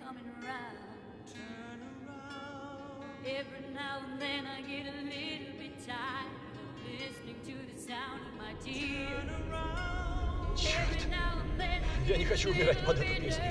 coming around. Every now and then I get a little bit tired of listening to the sound of my tears. Черт! Я не хочу умирать под эту песню.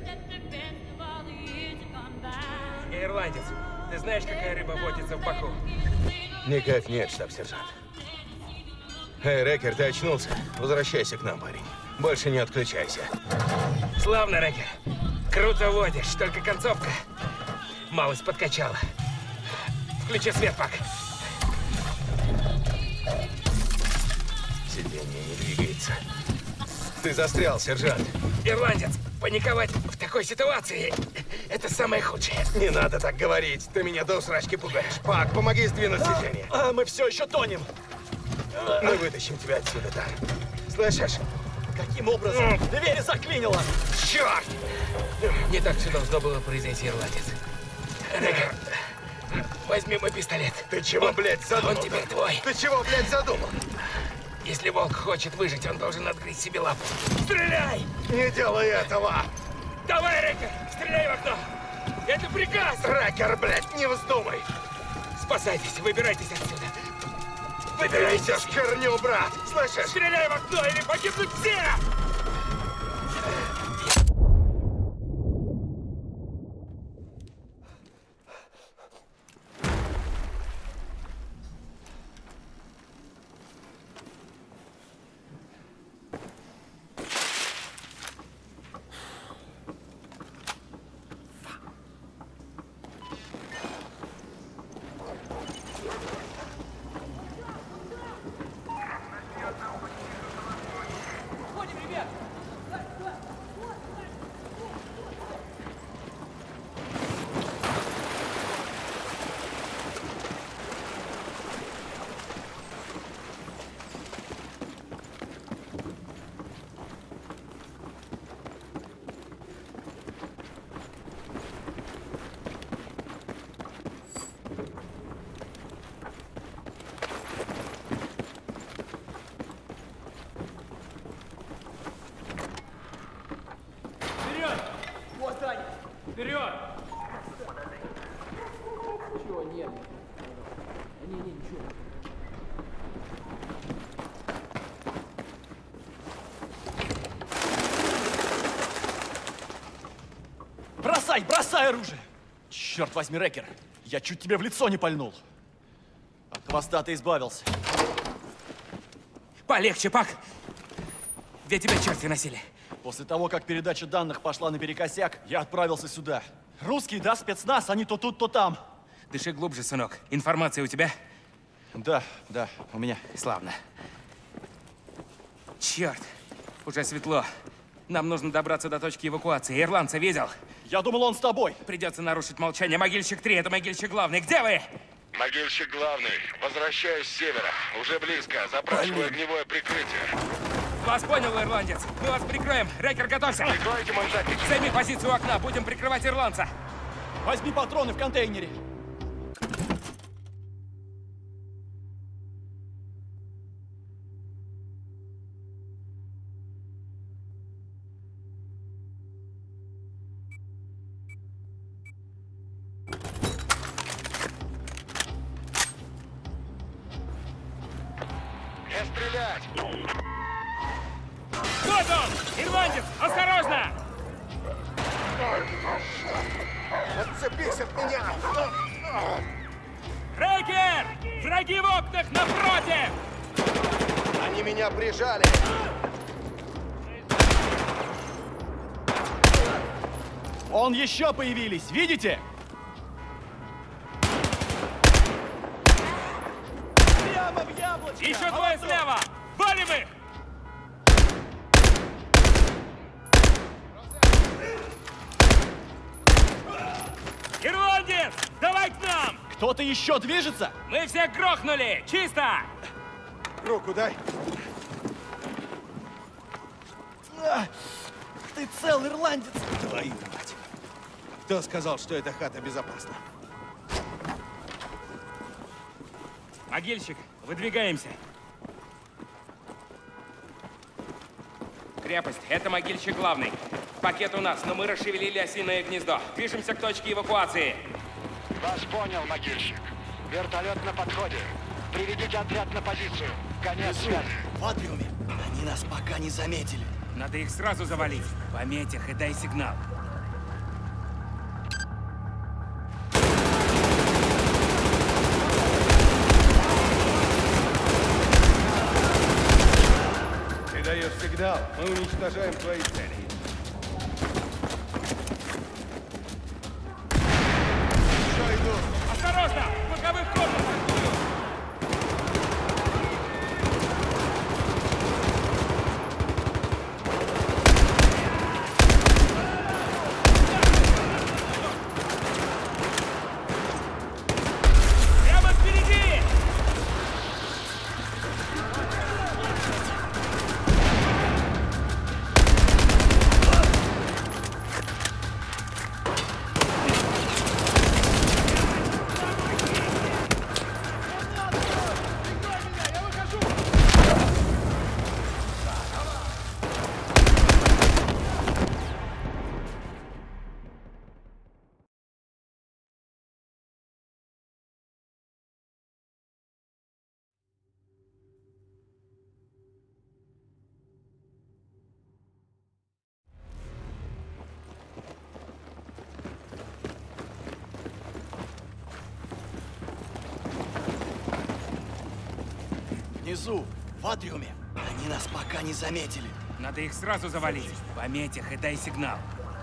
Я ирландец. Ты знаешь, какая рыба водится в Баку? Никак нет, штаб-сержант. Эй, Рекер, ты очнулся? Возвращайся к нам, парень. Больше не отключайся. Славно, Рекер. Круто водишь, только концовка малость подкачала. Включи свет, Пак. Сиденье не двигается. Ты застрял, сержант. Ирландец, паниковать в такой ситуации – это самое худшее. Не надо так говорить. Ты меня до усрачки пугаешь. Пак, помоги сдвинуть сиденье. Мы все еще тонем. Мы вытащим тебя отсюда, да. Слышишь? Каким образом? Дверь заклинило. Черт! Не так все должно было произойти, ирландец. Рекер, возьми мой пистолет. Ты чего, блядь, задумал? Он теперь твой. Ты чего, блядь, задумал? Если волк хочет выжить, он должен отгрызть себе лапу. Стреляй! Не делай этого! Давай, Рекер, стреляй в окно! Это приказ! Рекер, блядь, не вздумай! Спасайтесь, выбирайтесь отсюда. Выбирайся в херню, брат! Слышишь? Стреляй в окно, или погибнут все! Вперед! Чего нет? Ничего. Бросай оружие! Черт возьми, Рекер, я чуть тебе в лицо не пальнул. От хвоста ты избавился. Полегче, Пак! Где тебя черти носили? После того, как передача данных пошла наперекосяк, я отправился сюда. Русские, да, спецназ, они то тут, то там. Дыши глубже, сынок. Информация у тебя? Да, у меня. Славно. Черт, уже светло. Нам нужно добраться до точки эвакуации. Ирландца видел? Я думал, он с тобой. Придется нарушить молчание. Могильщик 3, это могильщик главный. Где вы? Могильщик главный. Возвращаюсь с севера. Уже близко. Запрашиваю огневое прикрытие. Вас понял, ирландец. Мы вас прикроем. Рекер, готовься. Прикройте мой запись. Займи позицию у окна. Будем прикрывать ирландца. Возьми патроны в контейнере. Не стрелять! Вот он! Ирландец! Осторожно! Отцепись от меня! Рекер! Враги в окнах напротив! Они меня прижали! Вон еще появились, видите? Прямо в яблочко! Еще двое слева! Валим их! Ирландец! Давай к нам! Кто-то еще движется? Мы всех грохнули! Чисто! Руку дай! Ты цел, ирландец! Твою мать! Кто сказал, что эта хата безопасна? Могильщик, выдвигаемся. Крепость. Это могильщик главный. Пакет у нас, но мы расшевелили осиное гнездо. Движемся к точке эвакуации. Вас понял, могильщик. Вертолет на подходе. Приведите отряд на позицию. Конец связи. В атриуме. Они нас пока не заметили. Надо их сразу завалить. Пометь их и дай сигнал. Ты даешь сигнал, мы уничтожаем твои цели. Осторожно! В боковых комнатах! Прямо впереди! Внизу, в атриуме. Они нас пока не заметили. Надо их сразу завалить. Пометь их и дай сигнал.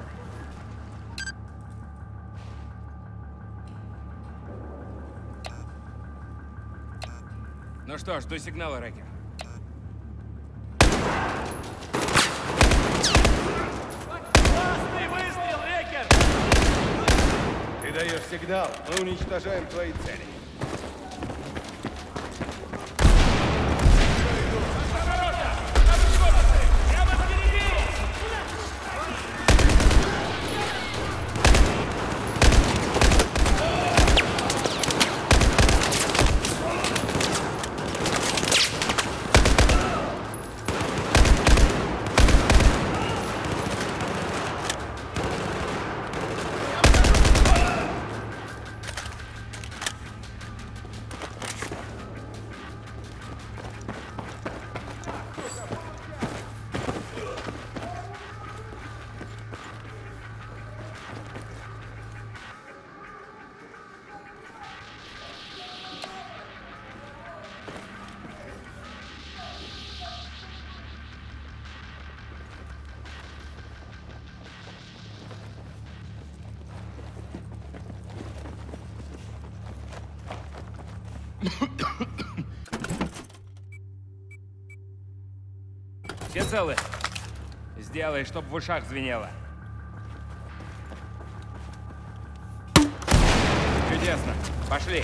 Ну что ж, жду сигнала, Рекер. Классный выстрел, Рекер! Ты даешь сигнал, мы уничтожаем твои цели. Все целы? Сделай, чтоб в ушах звенело. Чудесно. Пошли.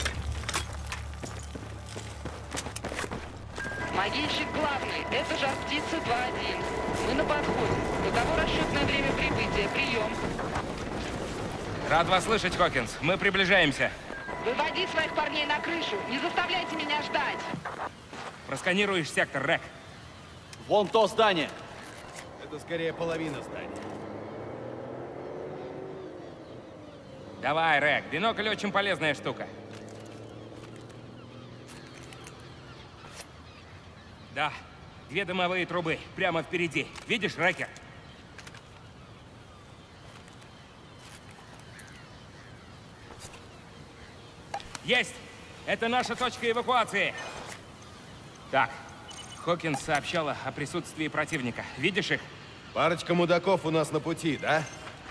Могильщик главный, это жар птица 2-1. Мы на подходе. Каково расчетное время прибытия? Прием. Рад вас слышать, Хокинс. Мы приближаемся. Выводи своих парней на крышу. Не заставляйте меня ждать. Просканируешь сектор, Рек. Вон то здание. Это скорее половина здания. Давай, Рек. Бинокль очень полезная штука. Да, 2 дымовые трубы прямо впереди. Видишь, Рекер? Есть! Это наша точка эвакуации. Так, Хокинс сообщала о присутствии противника. Видишь их? Парочка мудаков у нас на пути, да?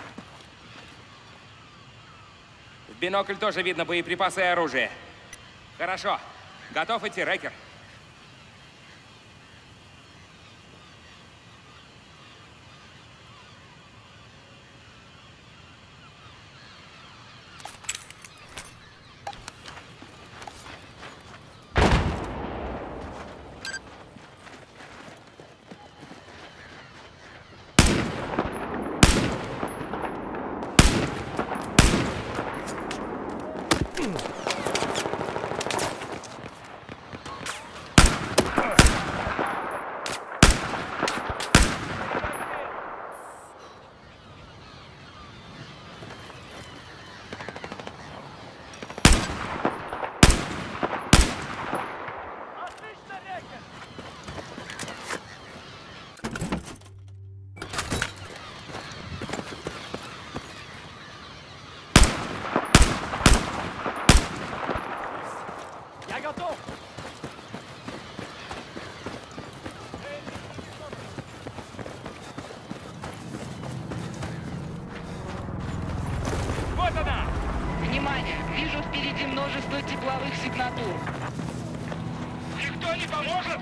В бинокль тоже видно боеприпасы и оружие. Хорошо. Готов идти, Рекер? вижу впереди множество тепловых сигнатур. Никто не поможет?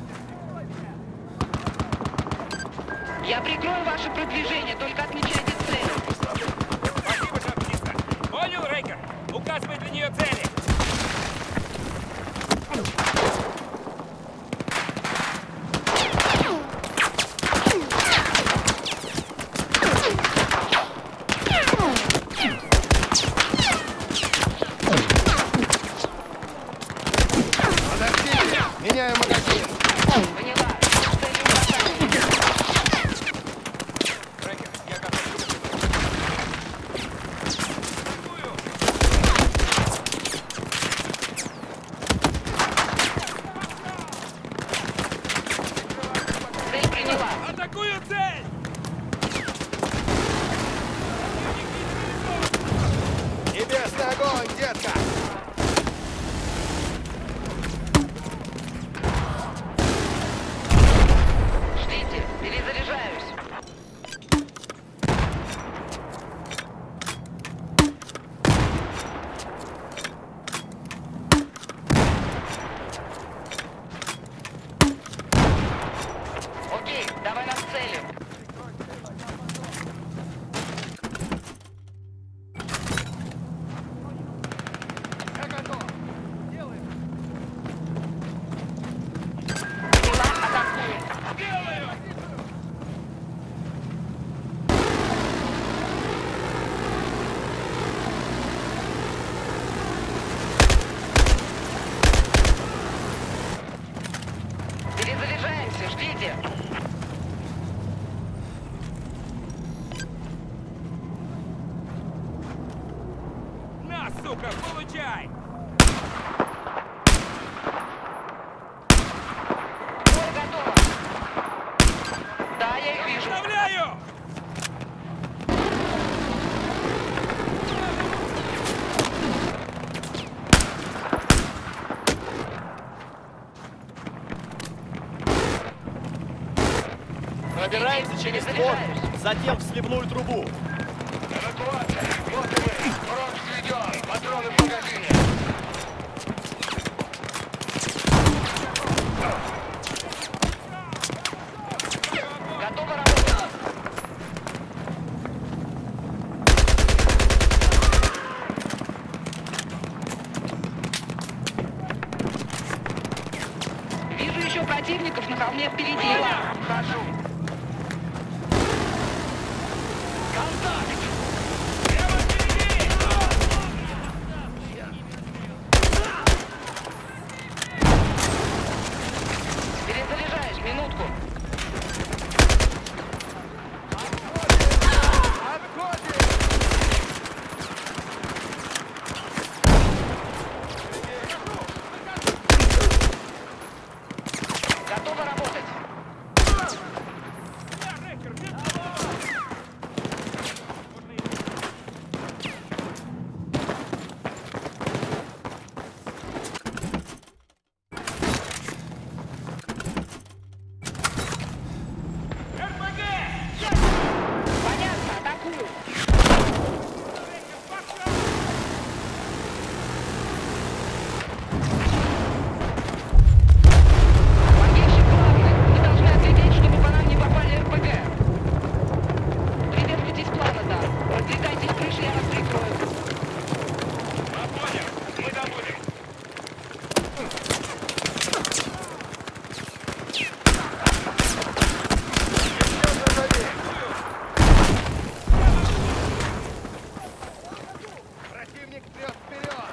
Я прикрою ваше продвижение, только отмечайте цели. Спасибо, шахтиста. Понял, Рейкер? Указывай для нее цели. Подождите! Меняю магазин! Поняла. Цели указаны. Рейкер, я готов. Цель приняла. Атакую цель! Небесный огонь, детка! Ждите, перезаряжаюсь. Окей, давай нас целим. Я готов! Делаем! Поняла, атакуем. Перезаряжаемся, ждите. На, сука, получай! Бой готов. Да, я их вижу. Вставляю! Пробираемся через двор, затем в сливную трубу. Эвакуация! Вот и мы! Фронт взведен! Патроны в магазине! Готова работать. Вижу еще противников на холме впереди. Вхожу. Перезаряжаюсь, минутку. Готова работать. Понятно, атакую. Могильщик главный. Мы должны отследить, чтобы по нам не попали РПГ. Придерживайтесь плана, да. Раздвигайтесь с крыши, я вас прикрою. Понял! Мы добудем! Противник прет вперед!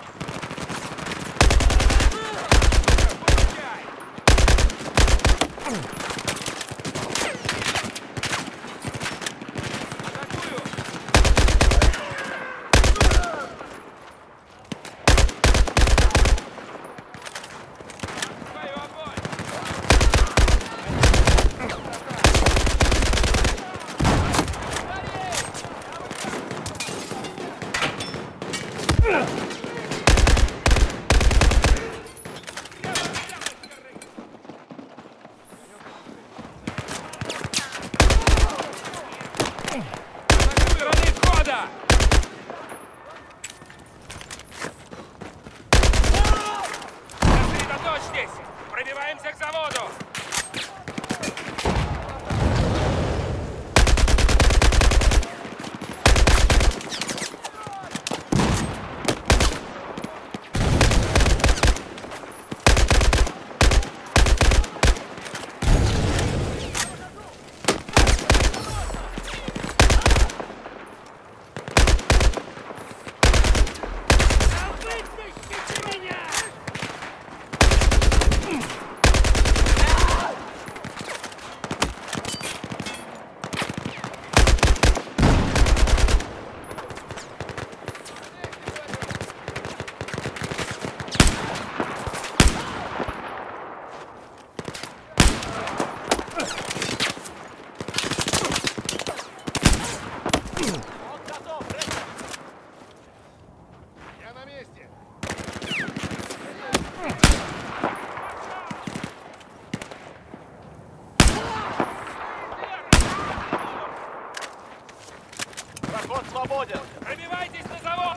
Пробивайтесь на завод!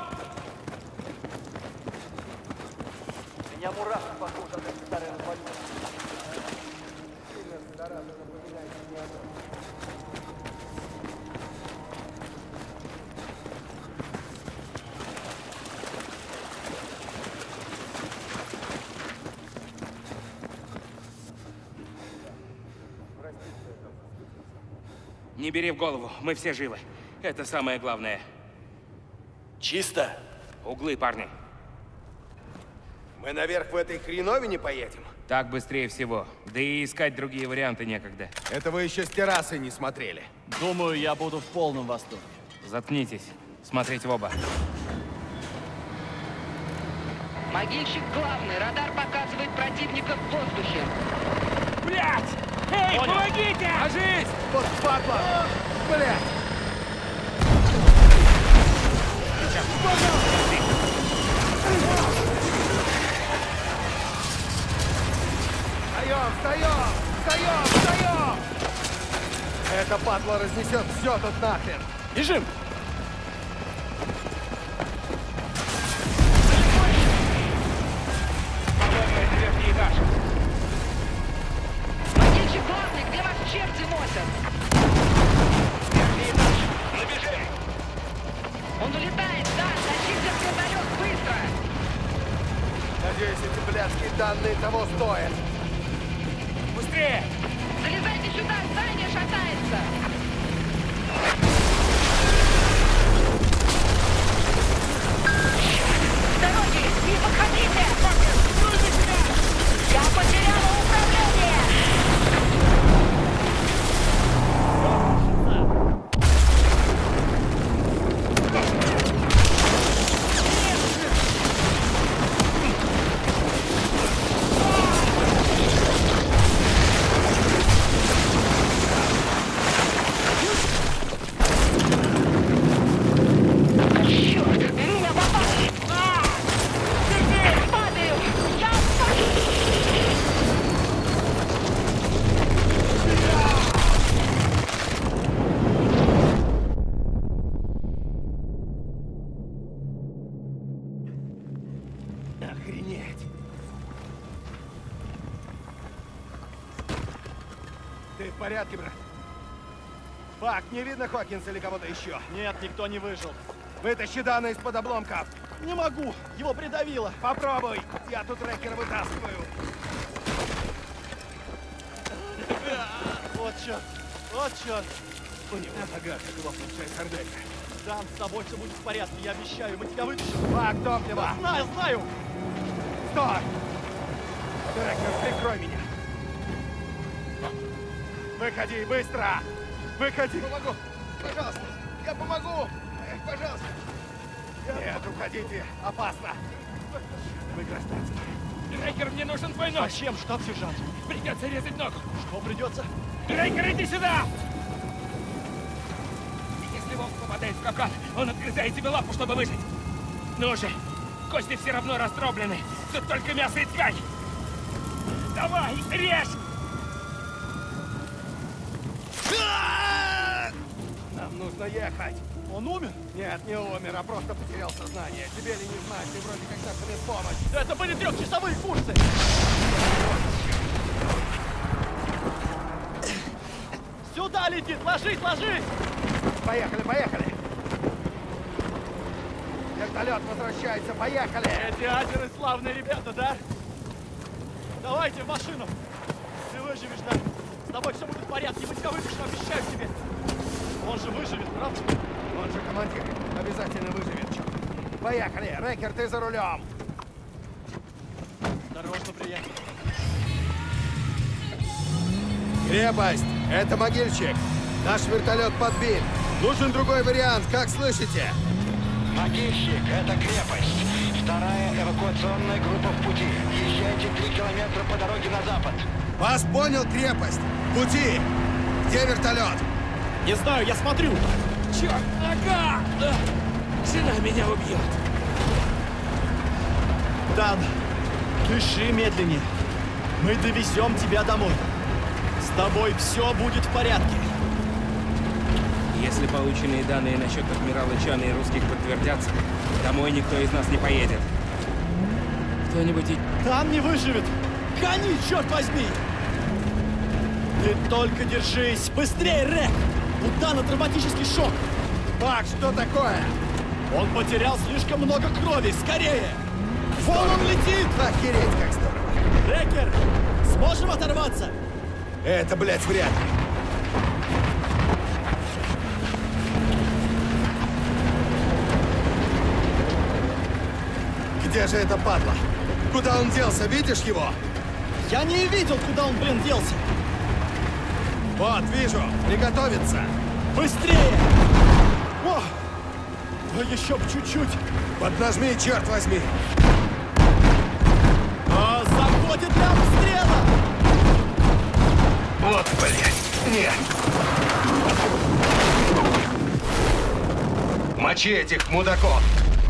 Меня мурашки похожи от этой старой развалины. Не бери в голову, мы все живы. Это самое главное. Чисто? Углы, парни. Мы наверх в этой хреновине поедем? Так быстрее всего. Да и искать другие варианты некогда. Это вы еще с террасы не смотрели. Думаю, я буду в полном восторге. Заткнитесь. Смотреть в оба. Могильщик главный. Радар показывает противника в воздухе. Блять! Эй, Понял. помогите! Ложись! Вот падла! Блядь! Встаем! Эта падла разнесет все тут нахрен! Бежим! По-моему, это верхний этаж. Могильщик главный, где вас черти носят? Верхний этаж. Набежи! Он улетает, да, тащите вертолет быстро! Надеюсь, эти блядские данные того стоят. Быстрее! Залезайте сюда, здание шатается! С дороги, не подходите! Я потеряла управление! Черт, меня попали! Падаю! Я Охренеть! Ты в порядке, брат? Фак, не видно Хокинса или кого-то еще? Нет, никто не выжил. Вытащи Дана из-под обломков. Не могу, его придавило. Попробуй. Я тут Рекера вытаскиваю. Вот черт, вот черт. У него нога как лопнувшая сарделька. Дан, с тобой все будет в порядке, я обещаю, мы тебя вытащим. Фак, топливо. Знаю, знаю. Стой! Рекер, прикрой меня. Выходи, быстро! Выходи! Помогу! Пожалуйста! Я помогу! Пожалуйста! Нет, уходите! Опасно! Вы гражданские. Рейкер, мне нужен твой нож! Зачем, штаб-сержант? Придется резать ногу! Что придется? Рейкер, иди сюда! Если волк попадает в капкан, он отгрызает тебе лапу, чтобы выжить. Ну же! Кости все равно раздроблены. Тут только мясо и ткань. Давай, режь! Нам нужно ехать! Он умер? Нет, не умер, а просто потерял сознание. Тебе ли не знать, ты вроде как наша медпомощь. Это были трехчасовые курсы. Сюда летит, ложись, ложись! Поехали, поехали! Вертолет возвращается, поехали! Эти азеры славные ребята, да? Давайте в машину. Ты выживешь, да? С тобой все будет в порядке, мы тебя вытащим, обещаю тебе. Он же выживет, правда? Он же командир, обязательно выживет, черт. Поехали, Рекер, ты за рулем! Осторожно, приятель. Крепость, это могильщик. Наш вертолет подбит. Нужен другой вариант, как слышите? Могильщик, это крепость. Вторая эвакуационная группа в пути. Езжайте 3 километра по дороге на запад. Вас понял, крепость. В пути. Где вертолет? Не знаю, я смотрю. Черт, нога! Жена меня убьет. Дан, дыши медленнее. Мы довезем тебя домой. С тобой все будет в порядке. Если полученные данные насчет адмирала Чана и русских подтвердятся, домой никто из нас не поедет. Кто-нибудь и... Там не выживет! Гони, черт возьми! Ты только держись! Быстрее, Рек! У Дана травматический шок! Бак, что такое? Он потерял слишком много крови! Скорее! Вон он летит! Охереть, как здорово! Рекер! Сможем оторваться? Это, блядь, вряд ли. Где же это падла? Куда он делся? Видишь его? Я не видел, куда он, блин, делся! Вот, вижу. Приготовиться. Быстрее! О! Еще б чуть-чуть! Поднажми, черт возьми! Заходит для обстрела! Вот, блядь! Нет! Мочи этих мудаков!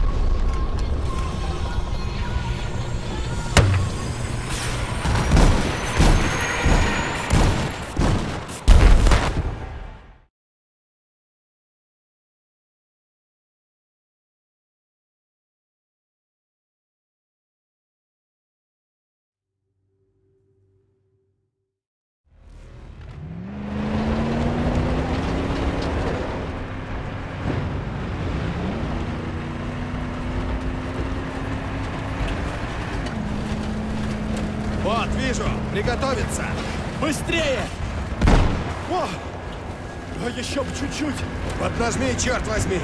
Вот, вижу. Приготовиться. Быстрее! О! Еще бы чуть-чуть! Поднажми, черт возьми!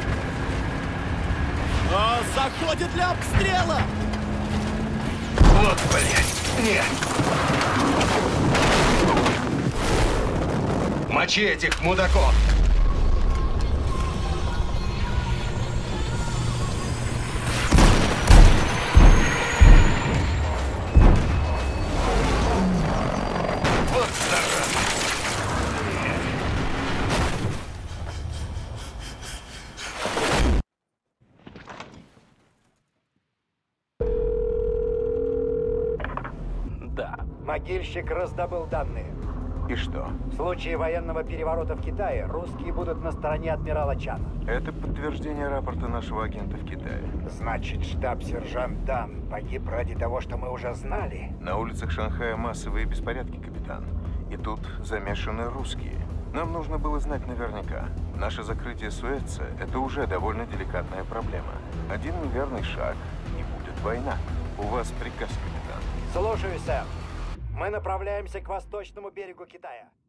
Заходит для обстрела! Вот, блядь! Нет! Мочи этих мудаков! Могильщик раздобыл данные. И что? В случае военного переворота в Китае русские будут на стороне адмирала Чана. Это подтверждение рапорта нашего агента в Китае. Значит, штаб-сержант Дан погиб ради того, что мы уже знали. На улицах Шанхая массовые беспорядки, капитан. И тут замешаны русские. Нам нужно было знать наверняка. Наше закрытие Суэца – это уже довольно деликатная проблема. Один неверный шаг – и будет война. У вас приказ, капитан. Слушаюсь, сэр. Мы направляемся к восточному берегу Китая.